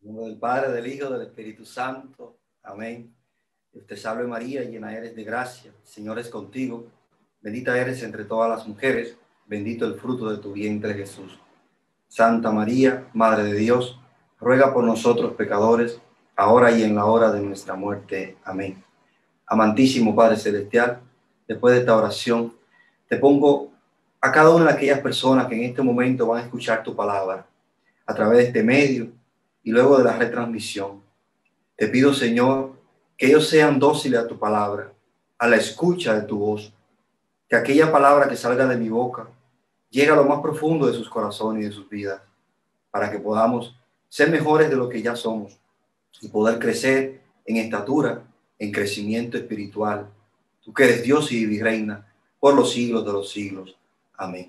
En nombre del Padre, del Hijo, del Espíritu Santo. Amén. Dios te salve María, llena eres de gracia. El Señor es contigo. Bendita eres entre todas las mujeres. Bendito el fruto de tu vientre, Jesús. Santa María, Madre de Dios, ruega por nosotros pecadores, ahora y en la hora de nuestra muerte. Amén. Amantísimo Padre Celestial, después de esta oración, te pongo a cada una de aquellas personas que en este momento van a escuchar tu palabra a través de este medio y luego de la retransmisión. Te pido, Señor, que ellos sean dóciles a tu palabra, a la escucha de tu voz, que aquella palabra que salga de mi boca llegue a lo más profundo de sus corazones y de sus vidas, para que podamos ser mejores de lo que ya somos y poder crecer en estatura, en crecimiento espiritual. Tú que eres Dios y virreina por los siglos de los siglos. Amén.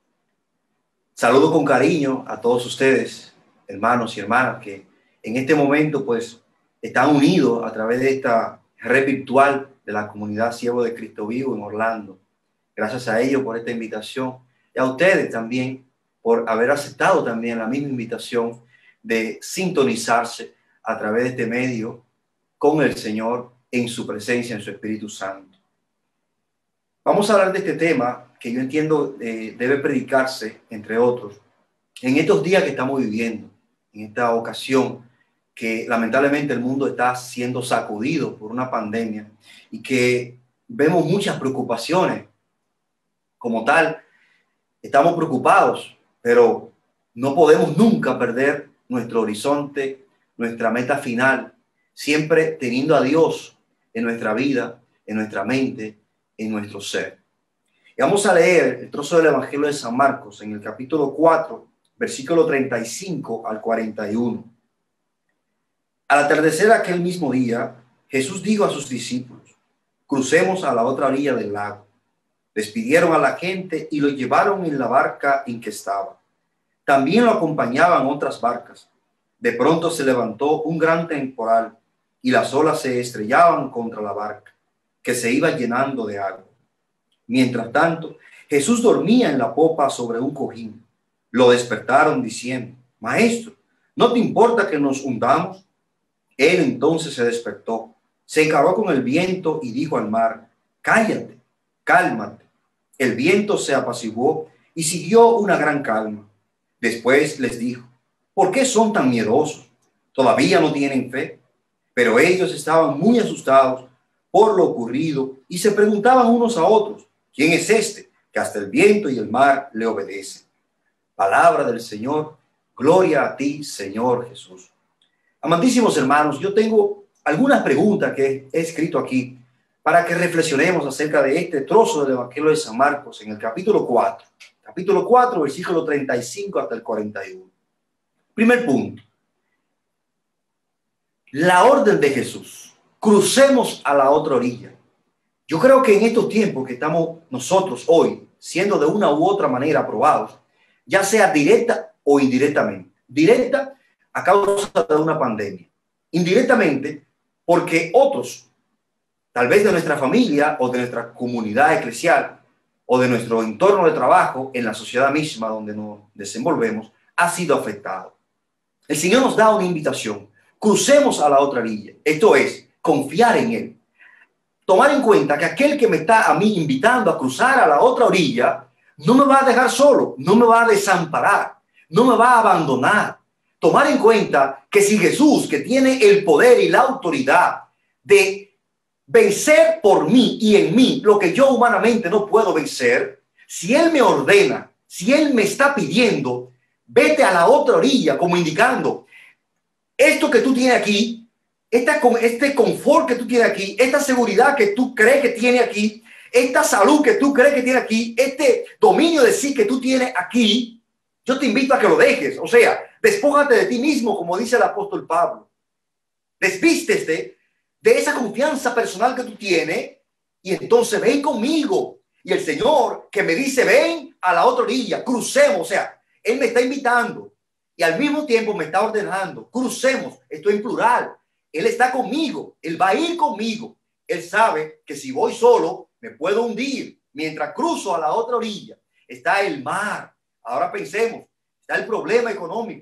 Saludo con cariño a todos ustedes, hermanos y hermanas, que en este momento pues están unidos a través de esta red virtual de la comunidad Siervo de Cristo Vivo en Orlando. Gracias a ellos por esta invitación y a ustedes también por haber aceptado también la misma invitación de sintonizarse a través de este medio con el Señor en su presencia, en su Espíritu Santo. Vamos a hablar de este tema que yo entiendo debe predicarse, entre otros, en estos días que estamos viviendo, en esta ocasión que lamentablemente el mundo está siendo sacudido por una pandemia y que vemos muchas preocupaciones. Como tal, estamos preocupados, pero no podemos nunca perder nuestro horizonte, nuestra meta final, siempre teniendo a Dios en nuestra vida, en nuestra mente, en nuestro ser. Y vamos a leer el trozo del Evangelio de San Marcos en el capítulo 4, versículo 35 al 41. Al atardecer aquel mismo día, Jesús dijo a sus discípulos: crucemos a la otra orilla del lago. Despidieron a la gente y lo llevaron en la barca en que estaba. También lo acompañaban otras barcas. De pronto se levantó un gran temporal y las olas se estrellaban contra la barca, que se iba llenando de agua. Mientras tanto, Jesús dormía en la popa sobre un cojín. Lo despertaron diciendo: Maestro, ¿no te importa que nos hundamos? Él entonces se despertó, se encaró con el viento y dijo al mar: Cállate, cálmate. El viento se apaciguó y siguió una gran calma. Después les dijo: ¿por qué son tan miedosos? ¿Todavía no tienen fe? Pero ellos estaban muy asustados por lo ocurrido y se preguntaban unos a otros: ¿quién es este que hasta el viento y el mar le obedecen? Palabra del Señor. Gloria a ti, Señor Jesús. Amantísimos hermanos, yo tengo algunas preguntas que he escrito aquí para que reflexionemos acerca de este trozo del Evangelio de San Marcos en el capítulo 4. Capítulo 4, versículo 35 hasta el 41. Primer punto. La orden de Jesús. Crucemos a la otra orilla. Yo creo que en estos tiempos que estamos nosotros hoy, siendo de una u otra manera aprobados, ya sea directa o indirectamente. Directa a causa de una pandemia. Indirectamente porque otros, tal vez de nuestra familia o de nuestra comunidad eclesial o de nuestro entorno de trabajo en la sociedad misma donde nos desenvolvemos, ha sido afectado. El Señor nos da una invitación. Crucemos a la otra orilla. Esto es, confiar en Él. Tomar en cuenta que aquel que me está a mí invitando a cruzar a la otra orilla no me va a dejar solo, no me va a desamparar, no me va a abandonar. Tomar en cuenta que si Jesús, que tiene el poder y la autoridad de vencer por mí y en mí lo que yo humanamente no puedo vencer, si Él me ordena, si Él me está pidiendo, vete a la otra orilla, como indicando, esto que tú tienes aquí, este confort que tú tienes aquí, esta seguridad que tú crees que tienes aquí, esta salud que tú crees que tienes aquí, este dominio de sí que tú tienes aquí, yo te invito a que lo dejes. O sea, despójate de ti mismo, como dice el apóstol Pablo. Desvístete de esa confianza personal que tú tienes y entonces ven conmigo. Y el Señor que me dice, ven a la otra orilla, crucemos. O sea, Él me está invitando y al mismo tiempo me está ordenando, crucemos. Esto en plural. Él está conmigo, Él va a ir conmigo. Él sabe que si voy solo me puedo hundir. Mientras cruzo a la otra orilla está el mar. Ahora pensemos, está el problema económico,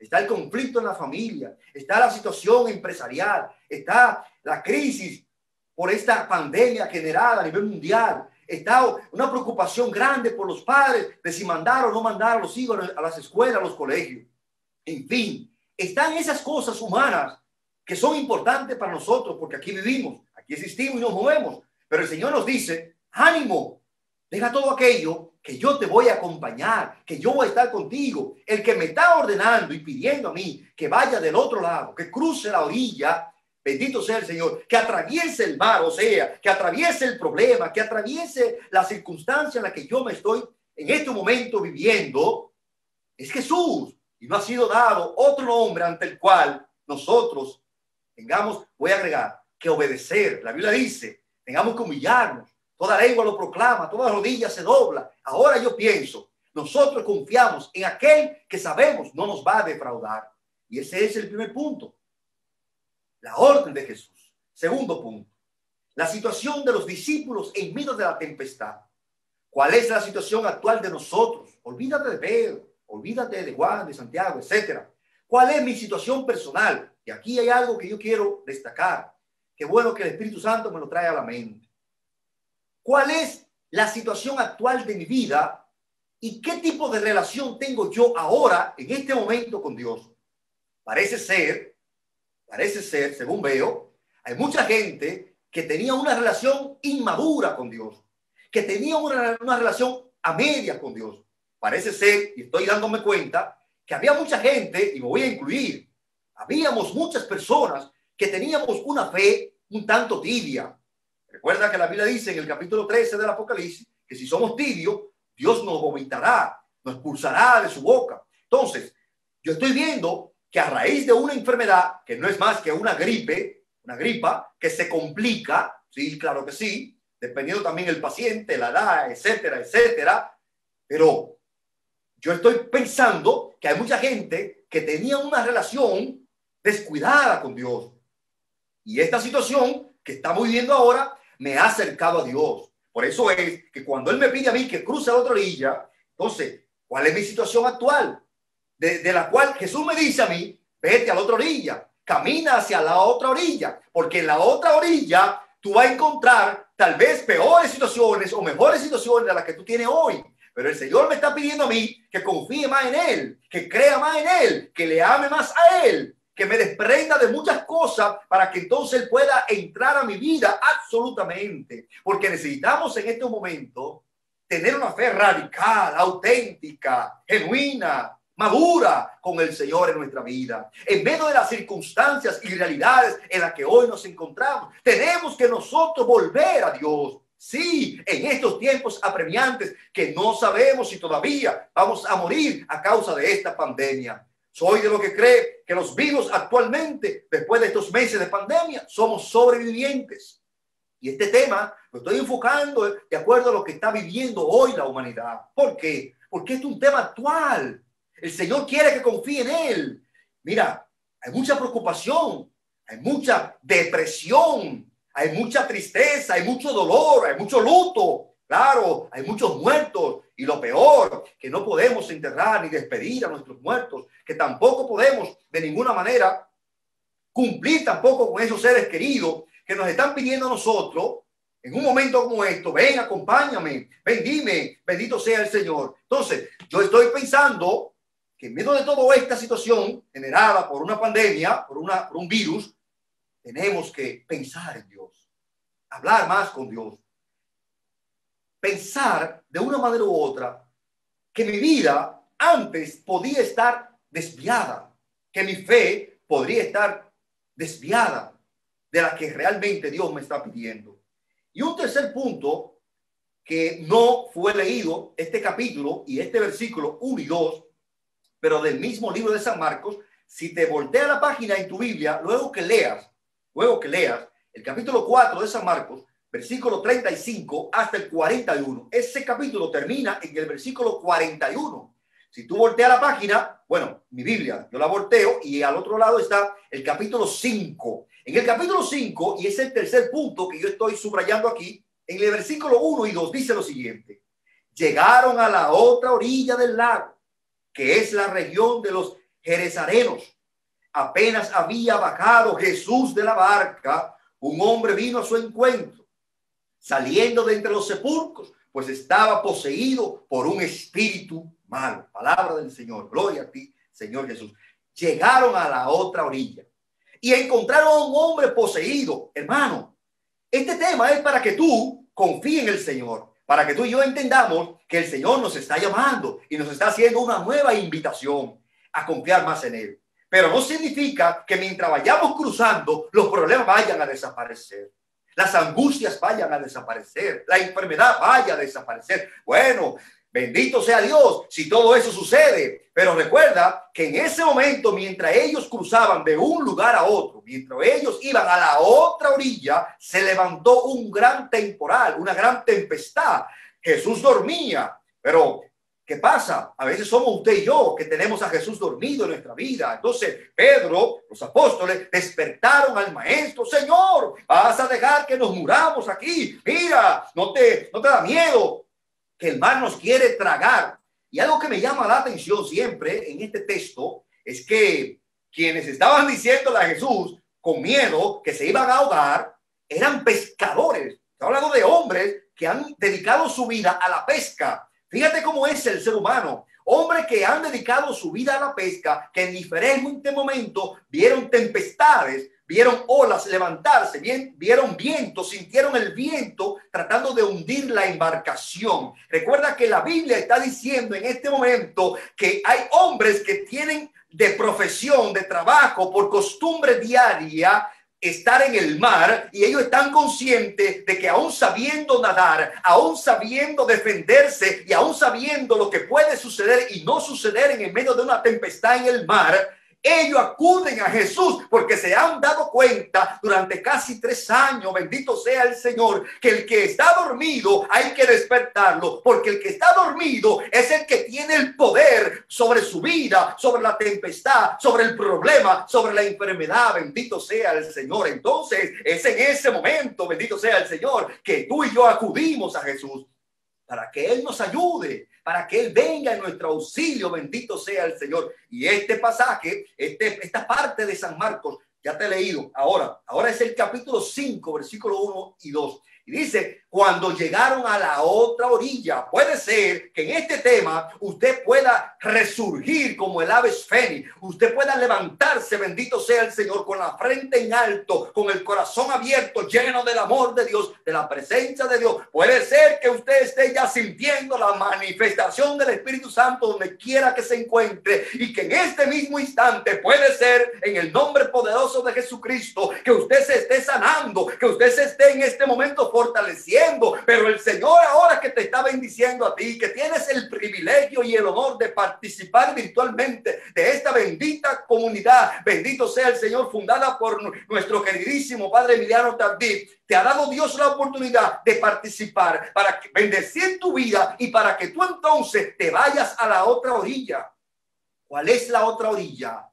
está el conflicto en la familia, está la situación empresarial, está la crisis por esta pandemia generada a nivel mundial, está una preocupación grande por los padres de si mandar o no mandar a los hijos a las escuelas, a los colegios. En fin, están esas cosas humanas que son importantes para nosotros porque aquí vivimos, aquí existimos y nos movemos. Pero el Señor nos dice, ánimo, deja todo aquello que yo te voy a acompañar, que yo voy a estar contigo. El que me está ordenando y pidiendo a mí que vaya del otro lado, que cruce la orilla, bendito sea el Señor, que atraviese el mar, o sea, que atraviese el problema, que atraviese la circunstancia en la que yo me estoy en este momento viviendo, es Jesús. Y no ha sido dado otro nombre ante el cual nosotros tengamos, voy a agregar, que obedecer. La Biblia dice, tengamos que humillarnos. Toda lengua lo proclama, toda rodilla se dobla. Ahora yo pienso, nosotros confiamos en aquel que sabemos no nos va a defraudar. Y ese es el primer punto. La orden de Jesús. Segundo punto. La situación de los discípulos en medio de la tempestad. ¿Cuál es la situación actual de nosotros? Olvídate de Pedro, olvídate de Juan, de Santiago, etcétera. ¿Cuál es mi situación personal? Y aquí hay algo que yo quiero destacar. Qué bueno que el Espíritu Santo me lo trae a la mente. ¿Cuál es la situación actual de mi vida y qué tipo de relación tengo yo ahora, en este momento, con Dios? Parece ser, según veo, hay mucha gente que tenía una relación inmadura con Dios, que tenía una relación a medias con Dios. Parece ser, y estoy dándome cuenta, que había mucha gente, y me voy a incluir, habíamos muchas personas que teníamos una fe un tanto tibia. Recuerda que la Biblia dice en el capítulo 13 del Apocalipsis que si somos tibios, Dios nos vomitará, nos expulsará de su boca. Entonces, yo estoy viendo que a raíz de una enfermedad, que no es más que una gripa, que se complica, sí, claro que sí, dependiendo también el paciente, la edad, etcétera, etcétera, pero yo estoy pensando que hay mucha gente que tenía una relación descuidada con Dios. Y esta situación que estamos viviendo ahora me ha acercado a Dios. Por eso es que cuando Él me pide a mí que cruce a la otra orilla, entonces, ¿cuál es mi situación actual? De la cual Jesús me dice a mí, vete a la otra orilla, camina hacia la otra orilla, porque en la otra orilla tú vas a encontrar tal vez peores situaciones o mejores situaciones de las que tú tienes hoy. Pero el Señor me está pidiendo a mí que confíe más en Él, que crea más en Él, que le ame más a Él, que me desprenda de muchas cosas para que entonces Él pueda entrar a mi vida absolutamente. Porque necesitamos en este momento tener una fe radical, auténtica, genuina, madura con el Señor en nuestra vida. En medio de las circunstancias y realidades en las que hoy nos encontramos, tenemos que nosotros volver a Dios. Sí, en estos tiempos apremiantes que no sabemos si todavía vamos a morir a causa de esta pandemia. Soy de lo que cree que los vivos actualmente, después de estos meses de pandemia, somos sobrevivientes. Y este tema lo estoy enfocando de acuerdo a lo que está viviendo hoy la humanidad. ¿Por qué? Porque es un tema actual. El Señor quiere que confíe en Él. Mira, hay mucha preocupación, hay mucha depresión, hay mucha tristeza, hay mucho dolor, hay mucho luto. Claro, hay muchos muertos y lo peor, que no podemos enterrar ni despedir a nuestros muertos, que tampoco podemos de ninguna manera cumplir tampoco con esos seres queridos que nos están pidiendo a nosotros en un momento como esto, ven, acompáñame, ven, dime, bendito sea el Señor. Entonces, yo estoy pensando que en medio de toda esta situación generada por una pandemia, por un virus, tenemos que pensar en Dios, hablar más con Dios. Pensar de una manera u otra que mi vida antes podía estar desviada, que mi fe podría estar desviada de la que realmente Dios me está pidiendo. Y un tercer punto que no fue leído, este capítulo y este versículo 1 y 2, pero del mismo libro de San Marcos, si te volteas la página en tu Biblia, luego que leas el capítulo 4 de San Marcos, versículo 35 hasta el 41. Ese capítulo termina en el versículo 41. Si tú volteas la página, bueno, mi Biblia, yo la volteo y al otro lado está el capítulo 5. En el capítulo 5, y es el tercer punto que yo estoy subrayando aquí, en el versículo 1 y 2 dice lo siguiente. Llegaron a la otra orilla del lago, que es la región de los gerezarenos. Apenas había bajado Jesús de la barca, un hombre vino a su encuentro, saliendo de entre los sepulcros, pues estaba poseído por un espíritu malo. Palabra del Señor. Gloria a ti, Señor Jesús. Llegaron a la otra orilla y encontraron a un hombre poseído. Hermano, este tema es para que tú confíes en el Señor, para que tú y yo entendamos que el Señor nos está llamando y nos está haciendo una nueva invitación a confiar más en Él. Pero no significa que mientras vayamos cruzando, los problemas vayan a desaparecer. Las angustias vayan a desaparecer, la enfermedad vaya a desaparecer. Bueno, bendito sea Dios si todo eso sucede. Pero recuerda que en ese momento, mientras ellos cruzaban de un lugar a otro, mientras ellos iban a la otra orilla, se levantó un gran temporal, una gran tempestad. Jesús dormía, pero ¿qué pasa? A veces somos usted y yo que tenemos a Jesús dormido en nuestra vida. Entonces Pedro, los apóstoles, despertaron al maestro. Señor, ¿vas a dejar que nos muramos aquí? Mira, no te da miedo que el mar nos quiere tragar. Y algo que me llama la atención siempre en este texto es que quienes estaban diciéndole a Jesús con miedo que se iban a ahogar eran pescadores. Está hablando de hombres que han dedicado su vida a la pesca. Fíjate cómo es el ser humano. Hombres que han dedicado su vida a la pesca, que en diferentes momentos vieron tempestades, vieron olas levantarse, vieron viento, sintieron el viento tratando de hundir la embarcación. Recuerda que la Biblia está diciendo en este momento que hay hombres que tienen de profesión, de trabajo, por costumbre diaria, estar en el mar, y ellos están conscientes de que aún sabiendo nadar, aún sabiendo defenderse y aún sabiendo lo que puede suceder y no suceder en el medio de una tempestad en el mar, ellos acuden a Jesús porque se han dado cuenta durante casi 3 años, bendito sea el Señor, que el que está dormido hay que despertarlo, porque el que está dormido es el que tiene el poder sobre su vida, sobre la tempestad, sobre el problema, sobre la enfermedad. Bendito sea el Señor. Entonces es en ese momento, bendito sea el Señor, que tú y yo acudimos a Jesús para que Él nos ayude, para que Él venga en nuestro auxilio. Bendito sea el Señor. Y este pasaje, esta parte de San Marcos, ya te he leído. Ahora es el capítulo 5, versículo 1 y 2. Y dice, cuando llegaron a la otra orilla, puede ser que en este tema usted pueda resurgir como el ave fénix. Usted pueda levantarse, bendito sea el Señor, con la frente en alto, con el corazón abierto, lleno del amor de Dios, de la presencia de Dios. Puede ser que usted esté ya sintiendo la manifestación del Espíritu Santo donde quiera que se encuentre, y que en este mismo instante puede ser, en el nombre poderoso de Jesucristo, que usted se esté sanando, que usted se esté en este momento fortaleciendo. Pero el Señor, ahora que te está bendiciendo a ti, que tienes el privilegio y el honor de participar virtualmente de esta bendita comunidad, bendito sea el Señor, fundada por nuestro queridísimo Padre Emiliano Tardif, te ha dado Dios la oportunidad de participar para bendecir tu vida y para que tú entonces te vayas a la otra orilla. ¿Cuál es la otra orilla?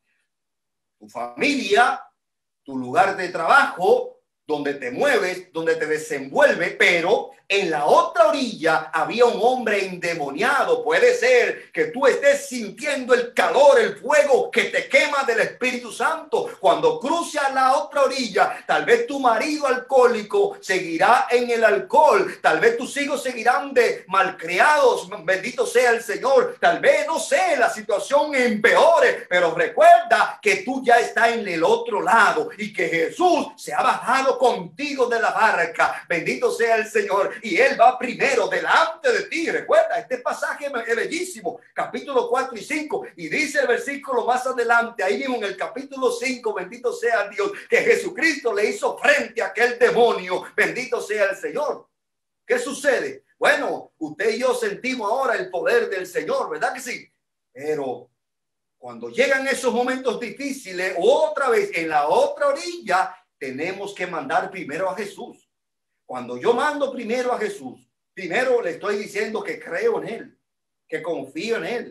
Tu familia, tu lugar de trabajo, donde te mueves, donde te desenvuelves. Pero en la otra orilla había un hombre endemoniado. Puede ser que tú estés sintiendo el calor, el fuego que te quema del Espíritu Santo. Cuando cruce a la otra orilla, tal vez tu marido alcohólico seguirá en el alcohol, tal vez tus hijos seguirán de malcriados, bendito sea el Señor, tal vez, no sé, la situación empeore, pero recuerda que tú ya estás en el otro lado y que Jesús se ha bajado contigo de la barca, bendito sea el Señor, y Él va primero delante de ti. Recuerda, este pasaje es bellísimo, capítulo 4 y 5, y dice el versículo más adelante, ahí mismo en el capítulo 5, bendito sea Dios, que Jesucristo le hizo frente a aquel demonio, bendito sea el Señor. ¿Qué sucede? Bueno, usted y yo sentimos ahora el poder del Señor, ¿verdad que sí? Pero cuando llegan esos momentos difíciles, otra vez en la otra orilla, tenemos que mandar primero a Jesús. Cuando yo mando primero a Jesús, primero le estoy diciendo que creo en Él, que confío en Él.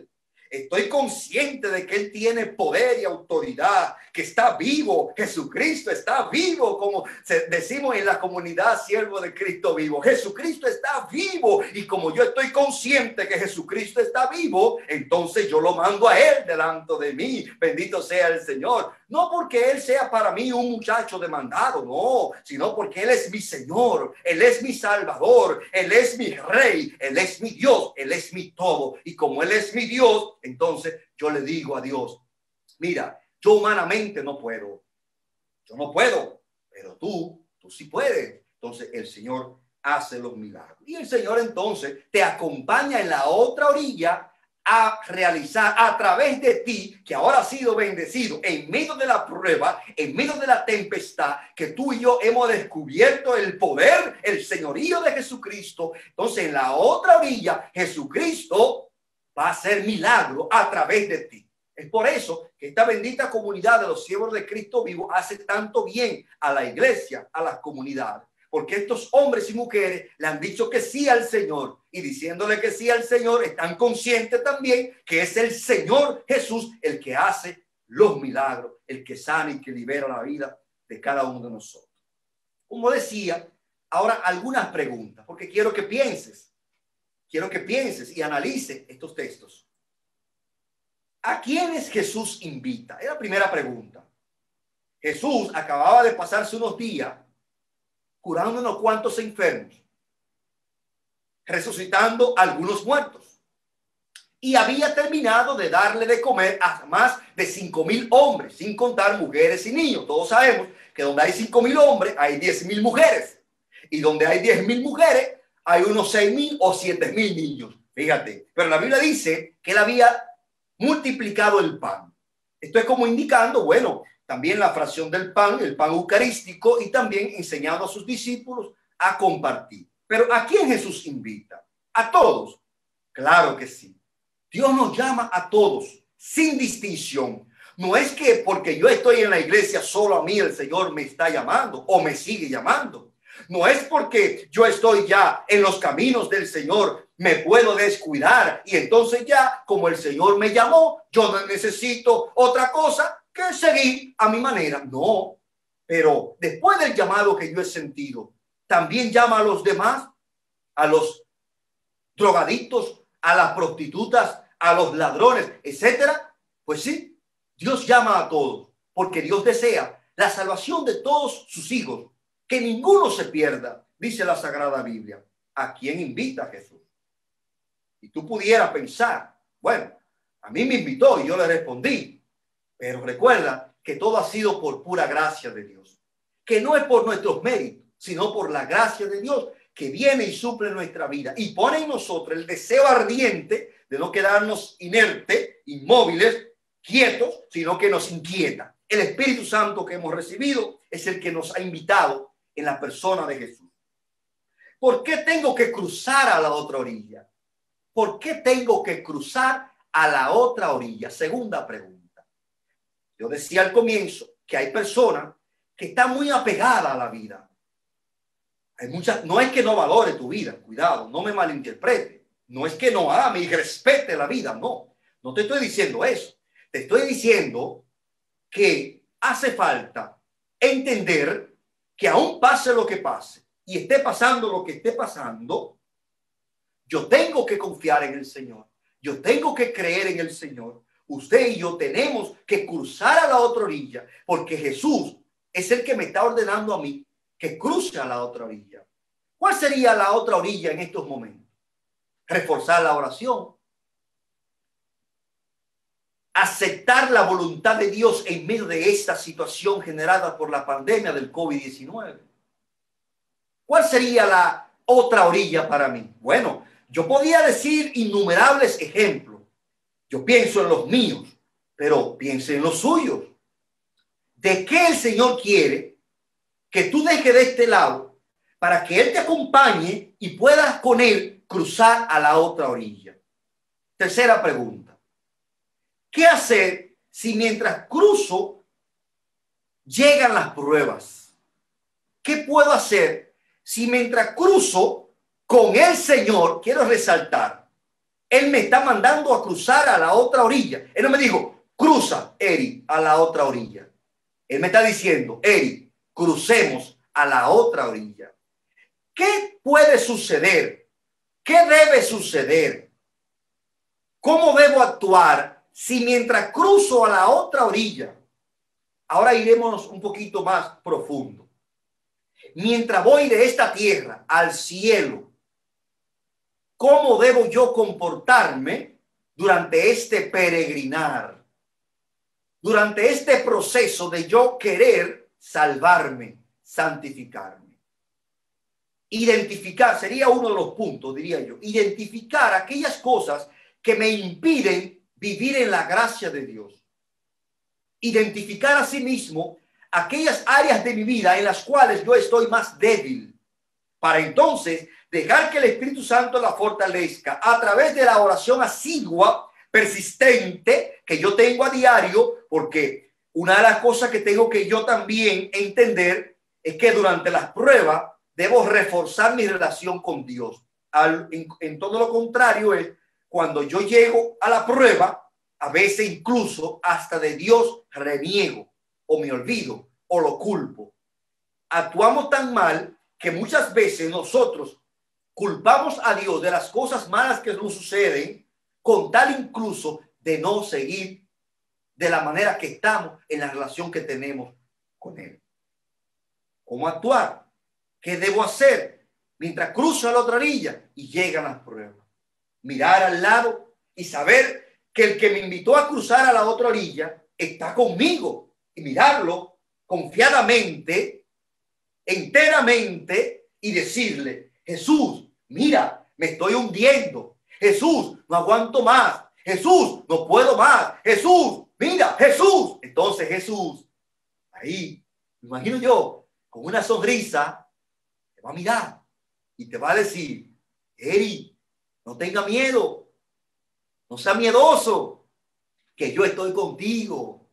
estoy consciente de que Él tiene poder y autoridad, que está vivo. Jesucristo está vivo, como decimos en la comunidad Siervo de Cristo Vivo. Jesucristo está vivo, y como yo estoy consciente que Jesucristo está vivo, entonces yo lo mando a Él delante de mí. Bendito sea el Señor. No porque Él sea para mí un muchacho demandado, no, sino porque Él es mi Señor, Él es mi Salvador, Él es mi Rey, Él es mi Dios, Él es mi todo. Y como Él es mi Dios, entonces yo le digo a Dios: mira, yo humanamente no puedo, yo no puedo, pero tú sí puedes. Entonces el Señor hace los milagros, y el Señor entonces te acompaña en la otra orilla a realizar a través de ti, que ahora has sido bendecido en medio de la prueba, en medio de la tempestad, que tú y yo hemos descubierto el poder, el señorío de Jesucristo. Entonces en la otra orilla Jesucristo va a hacer milagro a través de ti. Es por eso que esta bendita comunidad de los siervos de Cristo vivo hace tanto bien a la iglesia, a las comunidades, porque estos hombres y mujeres le han dicho que sí al Señor, y diciéndole que sí al Señor están conscientes también que es el Señor Jesús el que hace los milagros, el que sana y que libera la vida de cada uno de nosotros. Como decía, ahora algunas preguntas, porque quiero que pienses y analices estos textos. ¿A quiénes Jesús invita? Es la primera pregunta. Jesús acababa de pasarse unos días curando unos cuantos enfermos, resucitando algunos muertos, y había terminado de darle de comer a más de 5,000 hombres, sin contar mujeres y niños. Todos sabemos que donde hay 5,000 hombres hay 10,000 mujeres, y donde hay 10,000 mujeres hay unos 6,000 o 7,000 niños. Fíjate, pero la Biblia dice que él había multiplicado el pan. Esto es como indicando, bueno, también la fracción del pan, el pan eucarístico, y también enseñando a sus discípulos a compartir. Pero ¿a quién Jesús invita? ¿A todos? Claro que sí. Dios nos llama a todos, sin distinción. No es que porque yo estoy en la iglesia solo a mí el Señor me está llamando o me sigue llamando. No es porque yo estoy ya en los caminos del Señor me puedo descuidar, y entonces ya como el Señor me llamó, yo no necesito otra cosa que seguir a mi manera. No, pero después del llamado que yo he sentido, también llama a los demás, a los drogadictos, a las prostitutas, a los ladrones, etcétera. Pues sí, Dios llama a todos, porque Dios desea la salvación de todos sus hijos, que ninguno se pierda, dice la Sagrada Biblia. ¿A quién invita Jesús? Y tú pudieras pensar, bueno, a mí me invitó y yo le respondí, pero recuerda que todo ha sido por pura gracia de Dios, que no es por nuestros méritos, sino por la gracia de Dios que viene y suple nuestra vida y pone en nosotros el deseo ardiente de no quedarnos inertes, inmóviles, quietos, sino que nos inquieta. El Espíritu Santo que hemos recibido es el que nos ha invitado en la persona de Jesús. ¿Por qué tengo que cruzar a la otra orilla? ¿Por qué tengo que cruzar a la otra orilla? Segunda pregunta. Yo decía al comienzo que hay personas que están muy apegadas a la vida. Hay muchas, no es que no valore tu vida, cuidado, no me malinterprete. No es que no ame y respete la vida, no. No te estoy diciendo eso. Te estoy diciendo que hace falta entender que aún pase lo que pase y esté pasando lo que esté pasando, yo tengo que confiar en el Señor. Yo tengo que creer en el Señor. Usted y yo tenemos que cruzar a la otra orilla, porque Jesús es el que me está ordenando a mí que cruce a la otra orilla. ¿Cuál sería la otra orilla en estos momentos? Reforzar la oración. Aceptar la voluntad de Dios en medio de esta situación generada por la pandemia del COVID-19. ¿Cuál sería la otra orilla para mí? Bueno, yo podía decir innumerables ejemplos. Yo pienso en los míos, pero piense en los suyos. ¿De qué el Señor quiere que tú dejes de este lado para que Él te acompañe y puedas con Él cruzar a la otra orilla? Tercera pregunta. ¿Qué hacer si mientras cruzo llegan las pruebas? ¿Qué puedo hacer si mientras cruzo con el Señor, quiero resaltar, Él me está mandando a cruzar a la otra orilla. Él no me dijo, cruza, Eri, a la otra orilla. Él me está diciendo, Eri, crucemos a la otra orilla. ¿Qué puede suceder? ¿Qué debe suceder? ¿Cómo debo actuar si mientras cruzo a la otra orilla? Ahora iremos un poquito más profundo. Mientras voy de esta tierra al cielo, ¿cómo debo yo comportarme durante este peregrinar? Durante este proceso de yo querer salvarme, santificarme. Identificar, sería uno de los puntos, diría yo. Identificar aquellas cosas que me impiden vivir en la gracia de Dios. Identificar a sí mismo aquellas áreas de mi vida en las cuales yo estoy más débil, para entonces dejar que el Espíritu Santo la fortalezca a través de la oración asidua, persistente, que yo tengo a diario, porque una de las cosas que tengo que yo también entender es que durante las pruebas debo reforzar mi relación con Dios. En todo lo contrario es cuando yo llego a la prueba, a veces incluso hasta de Dios reniego o me olvido o lo culpo. Actuamos tan mal que muchas veces nosotros culpamos a Dios de las cosas malas que nos suceden, con tal incluso de no seguir de la manera que estamos en la relación que tenemos con Él. ¿Cómo actuar? ¿Qué debo hacer mientras cruzo a la otra orilla y llegan las pruebas? Mirar al lado y saber que el que me invitó a cruzar a la otra orilla está conmigo, y mirarlo confiadamente, enteramente, y decirle, Jesús, mira, me estoy hundiendo. Jesús, no aguanto más. Jesús, no puedo más. Jesús, mira, Jesús. Entonces Jesús, ahí, me imagino yo, con una sonrisa, te va a mirar y te va a decir, Eri, no tenga miedo, no sea miedoso, que yo estoy contigo.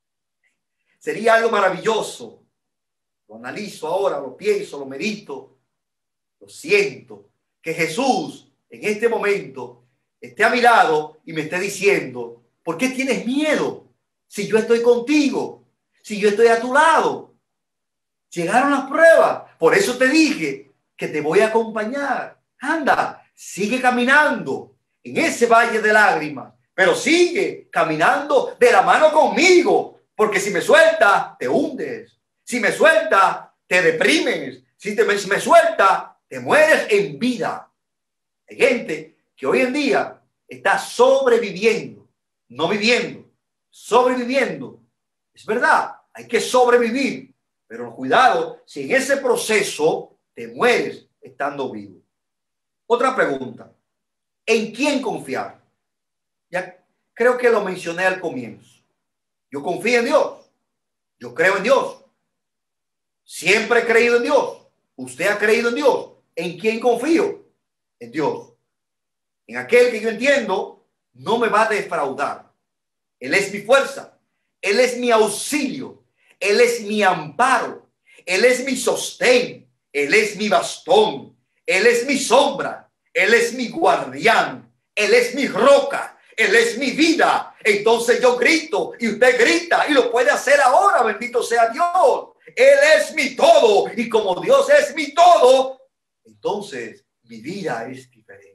Sería algo maravilloso. Lo analizo ahora, lo pienso, lo medito, lo siento, que Jesús en este momento esté a mi lado y me esté diciendo, ¿por qué tienes miedo? Si yo estoy contigo, si yo estoy a tu lado. Llegaron las pruebas, por eso te dije que te voy a acompañar. Anda, sigue caminando en ese valle de lágrimas, pero sigue caminando de la mano conmigo, porque si me sueltas, te hundes. Si me sueltas, te deprimes. Si me sueltas, te mueres en vida. Hay gente que hoy en día está sobreviviendo, no viviendo, sobreviviendo. Es verdad, hay que sobrevivir, pero cuidado si en ese proceso te mueres estando vivo. Otra pregunta, ¿en quién confiar? Ya creo que lo mencioné al comienzo. Yo confío en Dios, yo creo en Dios, siempre he creído en Dios. Usted ha creído en Dios. ¿En quién confío? En Dios. En aquel que yo entiendo no me va a defraudar. Él es mi fuerza. Él es mi auxilio. Él es mi amparo. Él es mi sostén. Él es mi bastón. Él es mi sombra. Él es mi guardián. Él es mi roca. Él es mi vida. Entonces yo grito y usted grita y lo puede hacer ahora. Bendito sea Dios. Él es mi todo. Y como Dios es mi todo, entonces mi vida es diferente.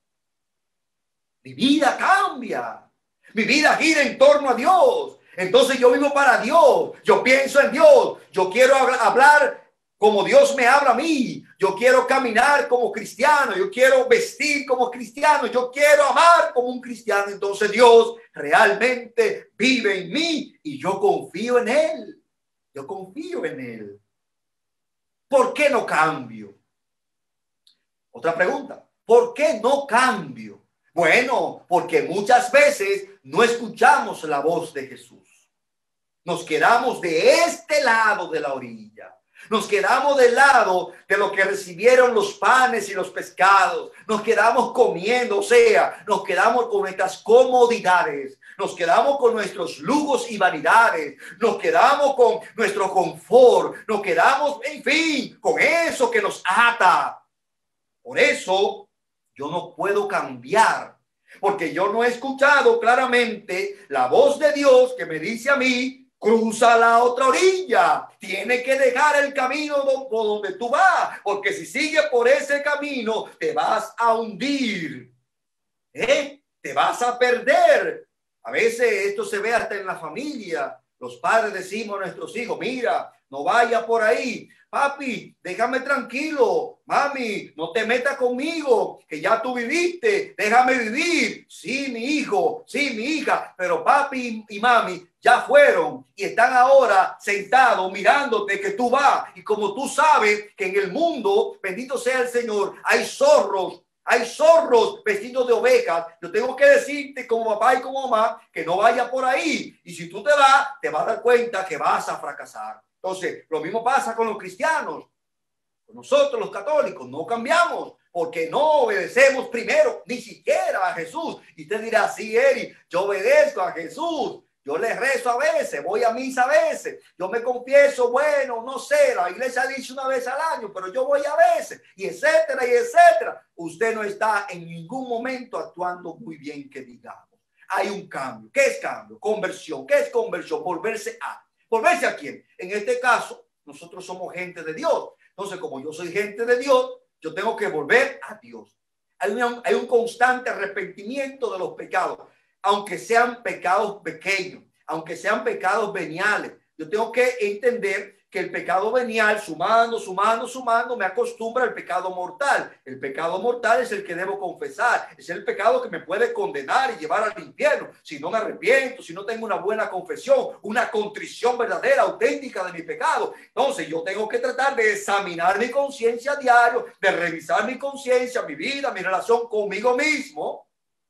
Mi vida cambia. Mi vida gira en torno a Dios. Entonces yo vivo para Dios. Yo pienso en Dios. Yo quiero hablar como Dios me habla a mí. Yo quiero caminar como cristiano. Yo quiero vestir como cristiano. Yo quiero amar como un cristiano. Entonces Dios realmente vive en mí y yo confío en Él. Yo confío en Él. ¿Por qué no cambio? Otra pregunta. ¿Por qué no cambio? Bueno, porque muchas veces no escuchamos la voz de Jesús. Nos quedamos de este lado de la orilla. Nos quedamos del lado de lo que recibieron los panes y los pescados. Nos quedamos comiendo, o sea, nos quedamos con nuestras comodidades. Nos quedamos con nuestros lujos y vanidades. Nos quedamos con nuestro confort. Nos quedamos, en fin, con eso que nos ata. Por eso yo no puedo cambiar. Porque yo no he escuchado claramente la voz de Dios que me dice a mí, cruza la otra orilla, tiene que dejar el camino por donde tú vas, porque si sigues por ese camino te vas a hundir, te vas a perder. A veces esto se ve hasta en la familia. Los padres decimos a nuestros hijos, mira, no vaya por ahí. Papi, déjame tranquilo. Mami, no te metas conmigo, que ya tú viviste. Déjame vivir. Sí, mi hijo, sí, mi hija. Pero papi y mami ya fueron y están ahora sentados mirándote que tú vas. Y como tú sabes que en el mundo, bendito sea el Señor, hay zorros vestidos de ovejas. Yo tengo que decirte como papá y como mamá que no vaya por ahí. Y si tú te vas a dar cuenta que vas a fracasar. Entonces, lo mismo pasa con los cristianos. Nosotros los católicos no cambiamos porque no obedecemos primero ni siquiera a Jesús. Y usted dirá, sí, Eri, yo obedezco a Jesús. Yo le rezo a veces, voy a misa a veces, yo me confieso, bueno, no sé, la iglesia dice una vez al año, pero yo voy a veces, y etcétera, y etcétera. Usted no está en ningún momento actuando muy bien, que digamos. Hay un cambio. ¿Qué es cambio? Conversión. ¿Qué es conversión? Volverse a. ¿Volverse a quién? En este caso, nosotros somos gente de Dios. Entonces, como yo soy gente de Dios, yo tengo que volver a Dios. Hay un constante arrepentimiento de los pecados. Aunque sean pecados pequeños, aunque sean pecados veniales, yo tengo que entender que el pecado venial, sumando, me acostumbra al pecado mortal. El pecado mortal es el que debo confesar, es el pecado que me puede condenar y llevar al infierno. Si no me arrepiento, si no tengo una buena confesión, una contrición verdadera, auténtica de mi pecado. Entonces yo tengo que tratar de examinar mi conciencia a diario, de revisar mi conciencia, mi vida, mi relación conmigo mismo,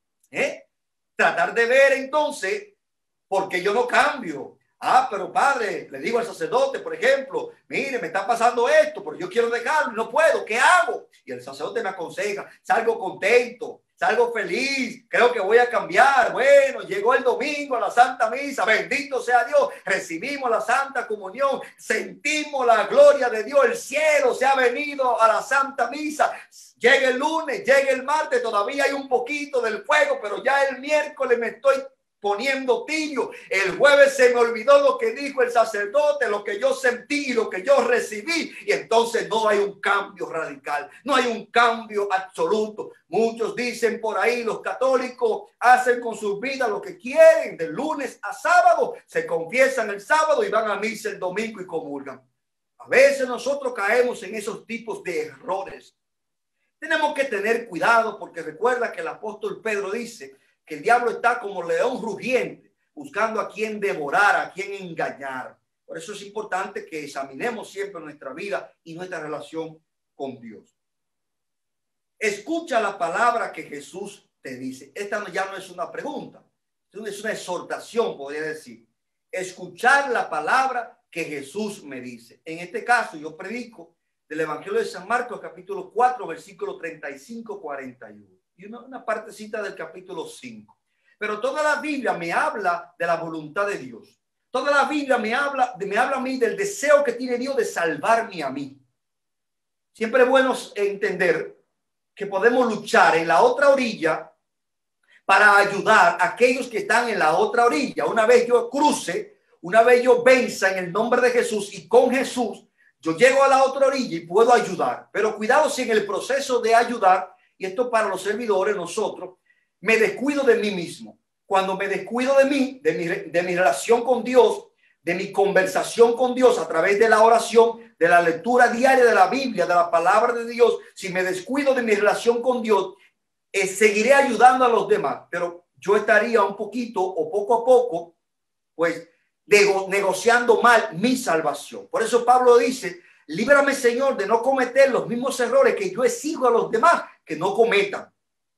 tratar de ver entonces por qué yo no cambio. Pero padre, le digo al sacerdote, por ejemplo, mire, me está pasando esto, pero yo quiero dejarlo y no puedo, ¿qué hago? Y el sacerdote me aconseja, salgo contento, salgo feliz, creo que voy a cambiar. Bueno, llegó el domingo a la Santa Misa, bendito sea Dios, recibimos la Santa Comunión, sentimos la gloria de Dios, el cielo se ha venido a la Santa Misa. Llega el lunes, llega el martes, todavía hay un poquito del fuego, pero ya el miércoles me estoy poniendo tibio. El jueves se me olvidó lo que dijo el sacerdote, lo que yo sentí y lo que yo recibí. Y entonces no hay un cambio radical, no hay un cambio absoluto. Muchos dicen por ahí, los católicos hacen con sus vidas lo que quieren, de lunes a sábado, se confiesan el sábado y van a misa el domingo y comulgan. A veces nosotros caemos en esos tipos de errores. Tenemos que tener cuidado porque recuerda que el apóstol Pedro dice que el diablo está como león rugiente, buscando a quien devorar, a quien engañar. Por eso es importante que examinemos siempre nuestra vida y nuestra relación con Dios. Escucha la palabra que Jesús te dice. Esta ya no es una pregunta, es una exhortación, podría decir. Escuchar la palabra que Jesús me dice. En este caso, yo predico del Evangelio de San Marcos, capítulo 4, versículo 35-41. Y una partecita del capítulo 5. Pero toda la Biblia me habla de la voluntad de Dios. Toda la Biblia me habla a mí del deseo que tiene Dios de salvarme a mí. Siempre es bueno entender que podemos luchar en la otra orilla para ayudar a aquellos que están en la otra orilla. Una vez yo cruce, una vez yo venza en el nombre de Jesús y con Jesús, yo llego a la otra orilla y puedo ayudar. Pero cuidado si en el proceso de ayudar, y esto para los servidores, nosotros, me descuido de mí mismo. Cuando me descuido de mí, de mi relación con Dios, de mi conversación con Dios a través de la oración, de la lectura diaria de la Biblia, de la palabra de Dios, si me descuido de mi relación con Dios, seguiré ayudando a los demás, pero yo estaría un poquito o poco a poco, pues, negociando mal mi salvación. Por eso Pablo dice, líbrame, Señor, de no cometer los mismos errores que yo exijo a los demás que no cometan.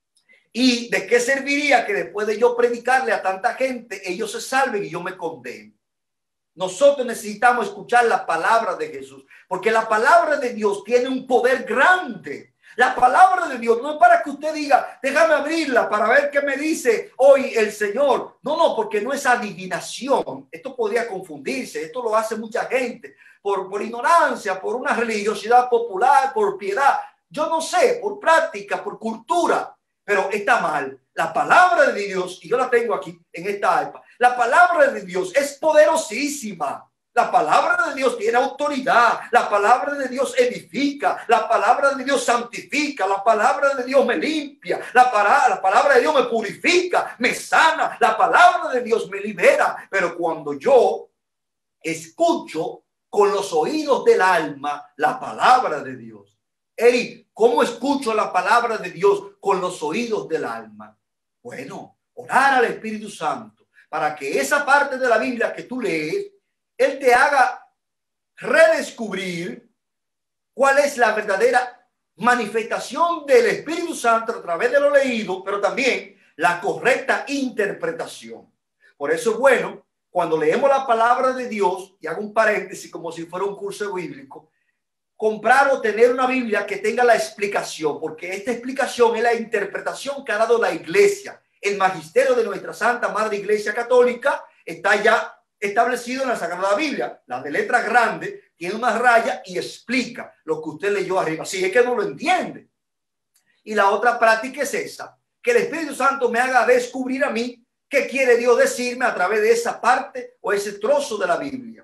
¿Y de qué serviría que después de yo predicarle a tanta gente, ellos se salven y yo me condeno? Nosotros necesitamos escuchar la palabra de Jesús, porque la palabra de Dios tiene un poder grande. La palabra de Dios no es para que usted diga, déjame abrirla para ver qué me dice hoy el Señor. No, porque no es adivinación. Esto podría confundirse. Esto lo hace mucha gente por ignorancia, por una religiosidad popular, por piedad. Yo no sé, por práctica, por cultura, pero está mal. la palabra de Dios, y yo la tengo aquí en esta iPad, la palabra de Dios es poderosísima. La palabra de Dios tiene autoridad. La palabra de Dios edifica. La palabra de Dios santifica. La palabra de Dios me limpia. La palabra de Dios me purifica, me sana. La palabra de Dios me libera. Pero cuando yo escucho con los oídos del alma la palabra de Dios. Eric, ¿cómo escucho la palabra de Dios con los oídos del alma? Bueno, orar al Espíritu Santo para que esa parte de la Biblia que tú lees, Él te haga redescubrir cuál es la verdadera manifestación del Espíritu Santo a través de lo leído, pero también la correcta interpretación. Por eso es bueno, cuando leemos la palabra de Dios, y hago un paréntesis como si fuera un curso bíblico, comprar o tener una Biblia que tenga la explicación, porque esta explicación es la interpretación que ha dado la Iglesia. El magisterio de nuestra Santa Madre Iglesia Católica está ya establecido en la Sagrada Biblia. La de letra grande tiene una raya y explica lo que usted leyó arriba. Si es que no lo entiende. Y la otra práctica es esa, que el Espíritu Santo me haga descubrir a mí qué quiere Dios decirme a través de esa parte o ese trozo de la Biblia.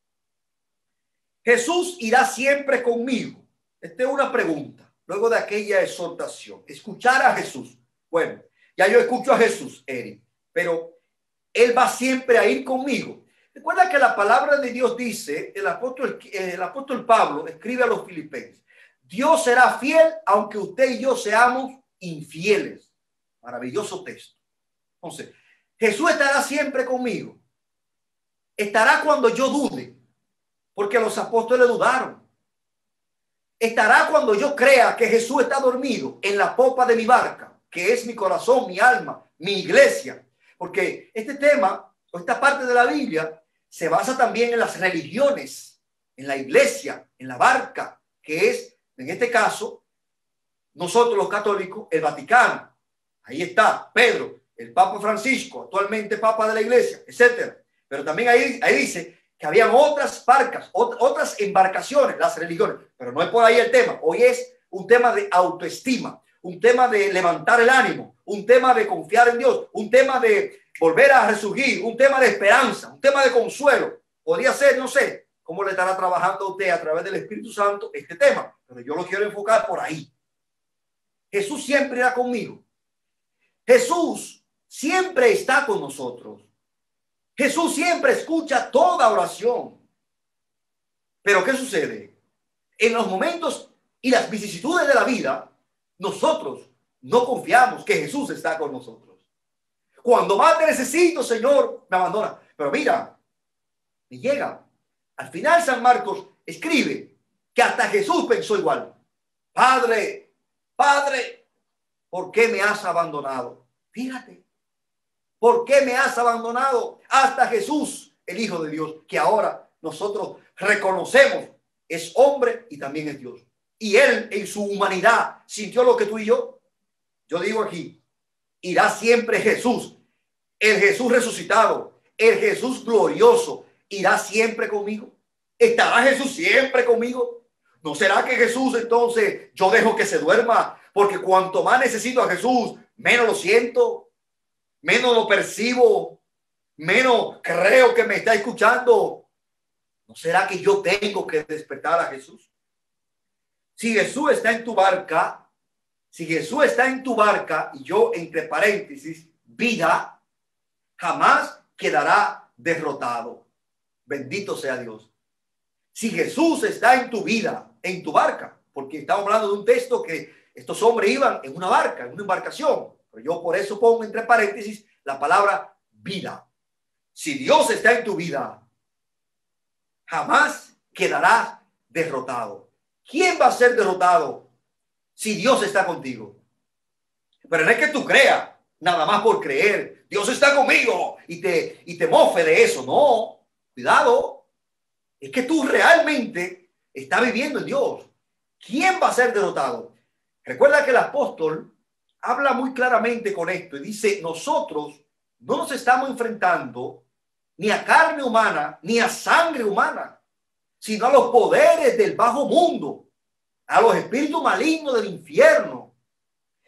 Jesús irá siempre conmigo. Esta es una pregunta. Luego de aquella exhortación, escuchar a Jesús. Bueno, ya yo escucho a Jesús, Eric, pero Él va siempre a ir conmigo. Recuerda que la palabra de Dios dice, el apóstol Pablo escribe a los filipenses, Dios será fiel aunque usted y yo seamos infieles. Maravilloso texto. Entonces, Jesús estará siempre conmigo. Estará cuando yo dude, porque los apóstoles dudaron. Estará cuando yo crea que Jesús está dormido en la popa de mi barca, que es mi corazón, mi alma, mi iglesia. Porque este tema, o esta parte de la Biblia, se basa también en las religiones, en la iglesia, en la barca, que es, en este caso, nosotros los católicos, el Vaticano. Ahí está Pedro, el Papa Francisco, actualmente Papa de la Iglesia, etcétera. Pero también ahí dice que habían otras barcas, otras embarcaciones, las religiones. Pero no es por ahí el tema. Hoy es un tema de autoestima, un tema de levantar el ánimo, un tema de confiar en Dios, un tema de volver a resurgir, un tema de esperanza, un tema de consuelo. Podría ser, no sé, cómo le estará trabajando a usted a través del Espíritu Santo este tema, pero yo lo quiero enfocar por ahí. Jesús siempre irá conmigo. Jesús siempre está con nosotros. Jesús siempre escucha toda oración. Pero ¿qué sucede? En los momentos y las vicisitudes de la vida, nosotros no confiamos que Jesús está con nosotros. Cuando más te necesito, Señor, me abandona. Pero mira, me llega. Al final San Marcos escribe que hasta Jesús pensó igual. Padre, Padre, ¿por qué me has abandonado? Fíjate, ¿por qué me has abandonado? Hasta Jesús, el Hijo de Dios, que ahora nosotros reconocemos, es hombre y también es Dios. Y Él en su humanidad sintió lo que tú y yo. Yo digo aquí, irá siempre Jesús, el Jesús resucitado, el Jesús glorioso, irá siempre conmigo. ¿Estará Jesús siempre conmigo? ¿No será que Jesús entonces yo dejo que se duerma? Porque cuanto más necesito a Jesús, menos lo siento, menos lo percibo, menos creo que me está escuchando. ¿No será que yo tengo que despertar a Jesús? Si Jesús está en tu barca, si Jesús está en tu barca, y yo entre paréntesis, vida, jamás quedará derrotado. Bendito sea Dios. Si Jesús está en tu vida, en tu barca, porque estamos hablando de un texto que estos hombres iban en una barca, en una embarcación, pero yo por eso pongo entre paréntesis la palabra vida. Si Dios está en tu vida, jamás quedarás derrotado. ¿Quién va a ser derrotado si Dios está contigo? Pero no es que tú creas, nada más por creer, Dios está conmigo y te mofe de eso. No, cuidado. Es que tú realmente estás viviendo en Dios. ¿Quién va a ser derrotado? Recuerda que el apóstol habla muy claramente con esto y dice, nosotros no nos estamos enfrentando ni a carne humana, ni a sangre humana, sino a los poderes del bajo mundo, a los espíritus malignos del infierno.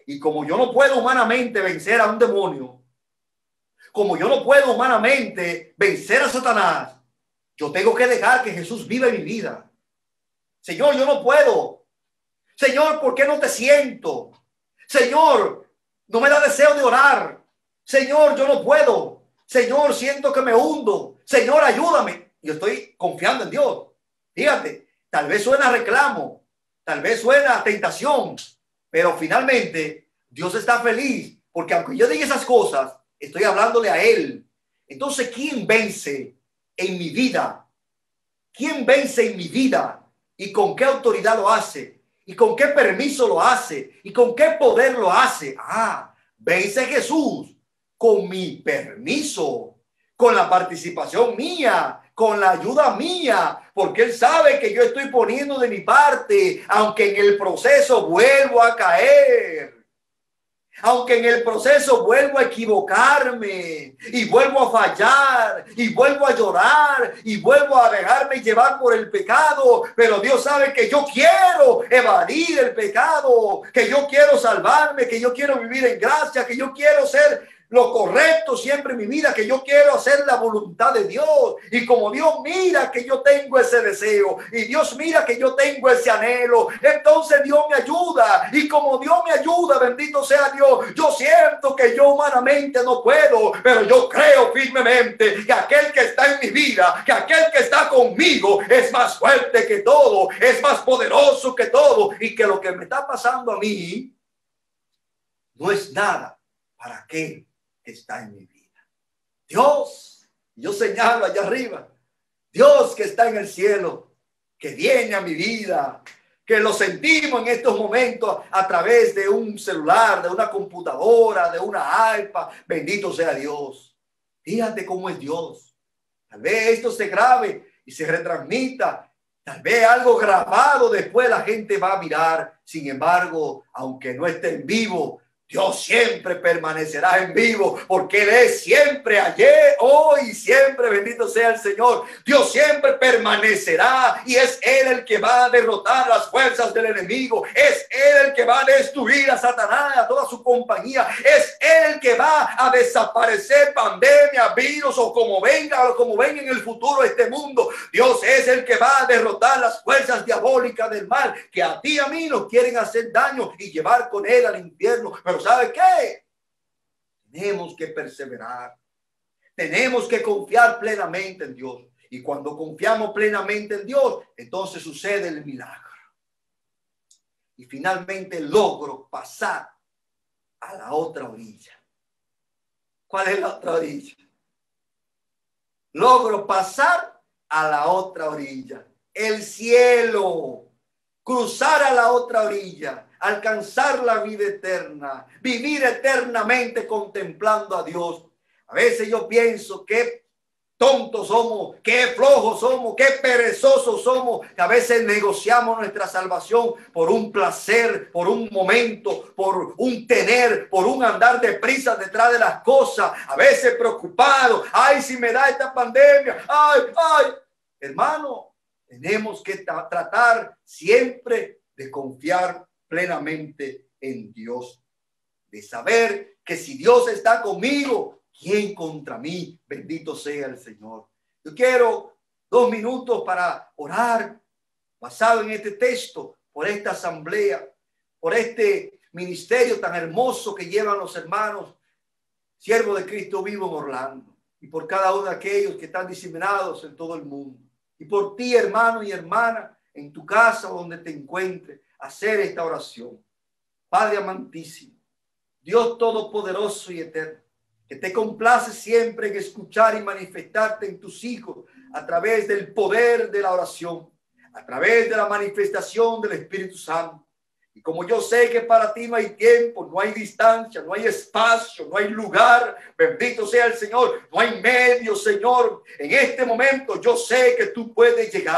Y como yo no puedo humanamente vencer a un demonio, como yo no puedo humanamente vencer a Satanás, yo tengo que dejar que Jesús viva en mi vida. Señor, yo no puedo. Señor, ¿por qué no te siento? Señor, no me da deseo de orar. Señor, yo no puedo. Señor, siento que me hundo. Señor, ayúdame. Yo estoy confiando en Dios. Fíjate, tal vez suena reclamo, tal vez suena tentación, pero finalmente Dios está feliz porque aunque yo diga esas cosas, estoy hablándole a Él. Entonces, ¿quién vence en mi vida? ¿Quién vence en mi vida? ¿Y con qué autoridad lo hace? ¿Y con qué permiso lo hace? ¿Y con qué poder lo hace? Vence Jesús con mi permiso, con la participación mía, con la ayuda mía, porque Él sabe que yo estoy poniendo de mi parte, aunque en el proceso vuelvo a caer. Aunque en el proceso vuelvo a equivocarme y vuelvo a fallar y vuelvo a llorar y vuelvo a dejarme llevar por el pecado, pero Dios sabe que yo quiero evadir el pecado, que yo quiero salvarme, que yo quiero vivir en gracia, que yo quiero ser lo correcto siempre en mi vida, que yo quiero hacer la voluntad de Dios. Y como Dios mira que yo tengo ese deseo y Dios mira que yo tengo ese anhelo, entonces Dios me ayuda. Y como Dios me ayuda, bendito sea Dios, yo siento que yo humanamente no puedo, pero yo creo firmemente que aquel que está en mi vida, que aquel que está conmigo es más fuerte que todo, es más poderoso que todo, y que lo que me está pasando a mí no es nada para aquel que está en mi vida. Dios, yo señalo allá arriba, Dios que está en el cielo, que viene a mi vida, que lo sentimos en estos momentos a través de un celular, de una computadora, de una iPad. Bendito sea Dios. Fíjate cómo es Dios. Tal vez esto se grabe y se retransmita. Tal vez algo grabado después la gente va a mirar. Sin embargo, aunque no esté en vivo, Dios siempre permanecerá en vivo, porque Él es siempre ayer, hoy y siempre. Bendito sea el Señor. Dios siempre permanecerá y es Él el que va a derrotar las fuerzas del enemigo. Es Él el que va a destruir a Satanás, a toda su compañía. Es Él el que va a desaparecer pandemia, virus o como venga en el futuro este mundo. Dios es el que va a derrotar las fuerzas diabólicas del mal que a ti y a mí nos quieren hacer daño y llevar con Él al infierno. Pero ¿sabe qué? Tenemos que perseverar. Tenemos que confiar plenamente en Dios. Y cuando confiamos plenamente en Dios, entonces sucede el milagro. Y finalmente logro pasar a la otra orilla. ¿Cuál es la otra orilla? Logro pasar a la otra orilla. El cielo. Cruzar a la otra orilla, alcanzar la vida eterna, vivir eternamente contemplando a Dios. A veces yo pienso qué tontos somos, qué flojos somos, qué perezosos somos, que a veces negociamos nuestra salvación por un placer, por un momento, por un tener, por un andar deprisa detrás de las cosas, a veces preocupado. Ay, si me da esta pandemia, ay, hermano. Tenemos que tratar siempre de confiar plenamente en Dios, de saber que si Dios está conmigo, ¿quién contra mí? Bendito sea el Señor. Yo quiero 2 minutos para orar basado en este texto, por esta asamblea, por este ministerio tan hermoso que llevan los hermanos, siervos de Cristo vivo en Orlando, y por cada uno de aquellos que están diseminados en todo el mundo. Y por ti, hermano y hermana, en tu casa o donde te encuentres, hacer esta oración. Padre amantísimo, Dios todopoderoso y eterno, que te complace siempre en escuchar y manifestarte en tus hijos a través del poder de la oración, a través de la manifestación del Espíritu Santo. Y como yo sé que para ti no hay tiempo, no hay distancia, no hay espacio, no hay lugar, bendito sea el Señor, no hay medio, Señor. En este momento yo sé que tú puedes llegar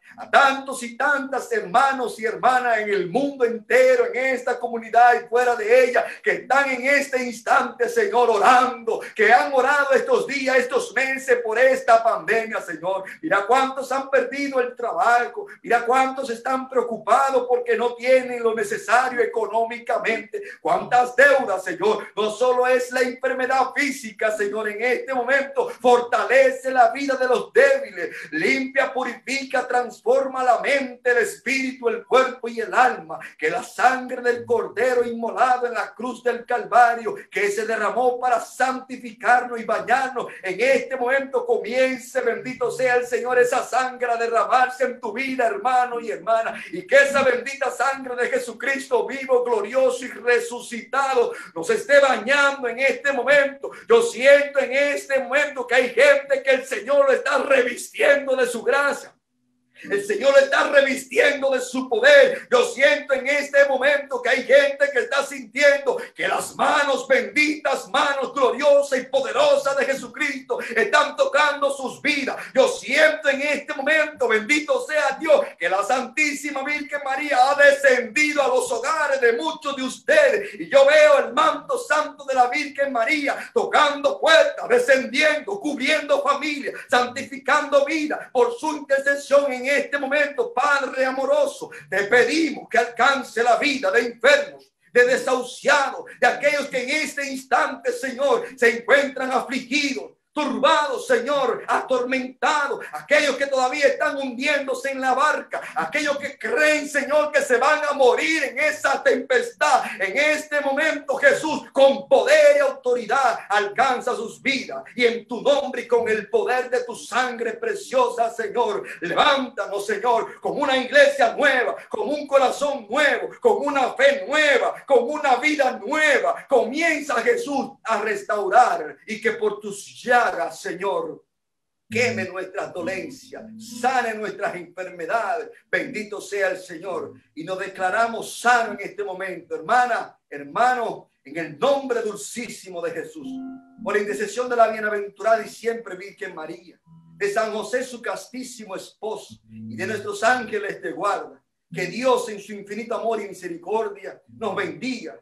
a tantos y tantas hermanos y hermanas en el mundo entero, en esta comunidad y fuera de ella, que están en este instante, Señor, orando, que han orado estos días, estos meses por esta pandemia, Señor. Mira cuántos han perdido el trabajo, mira cuántos están preocupados porque no tienen lo necesario económicamente, cuántas deudas, Señor. No solo es la enfermedad física, Señor, en este momento fortalece la vida de los débiles, limpia, purifica, transforma la mente, el espíritu, el cuerpo y el alma. Que la sangre del Cordero inmolado en la cruz del Calvario, que se derramó para santificarnos y bañarnos, en este momento comience, bendito sea el Señor, esa sangre a derramarse en tu vida, hermano y hermana, y que esa bendita sangre de Jesucristo vivo, glorioso y resucitado nos esté bañando en este momento. Yo siento en este momento que hay gente que el Señor lo está revistiendo de su gracia. El Señor le está revistiendo de su poder. Yo siento en este momento que hay gente que está sintiendo que las manos benditas, manos gloriosas y poderosas de Jesucristo están tocando sus vidas. Yo siento en este momento, bendito sea Dios, que la Santísima Virgen María ha descendido a los hogares de muchos de ustedes. Y yo veo el manto santo de la Virgen María tocando puertas, descendiendo, cubriendo familias, santificando vidas por su intercesión en este momento. Padre amoroso, te pedimos que alcance la vida de enfermos, de desahuciados, de aquellos que en este instante, Señor, se encuentran afligidos, turbados, Señor, atormentados, aquellos que todavía están hundiéndose en la barca, aquellos que creen, Señor, que se van a morir en esa tempestad. En este momento, Jesús, con poder y autoridad, alcanza sus vidas, y en tu nombre y con el poder de tu sangre preciosa, Señor, levántanos, Señor, con una iglesia nueva, con un corazón nuevo, con una fe nueva, con una vida nueva. Comienza, Jesús, a restaurar, y que por tus llagas, Señor, queme nuestras dolencias, sane nuestras enfermedades. Bendito sea el Señor, y nos declaramos sanos en este momento, hermana, hermano, en el nombre dulcísimo de Jesús, por la intercesión de la bienaventurada y siempre Virgen María, de San José su castísimo esposo y de nuestros ángeles de guarda. Que Dios en su infinito amor y misericordia nos bendiga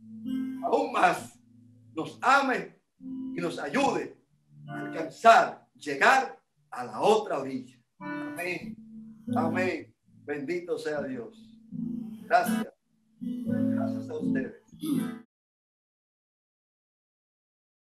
aún más, nos ame y nos ayude a alcanzar, llegar a la otra orilla. Amén. Amén. Bendito sea Dios. Gracias. Gracias a ustedes.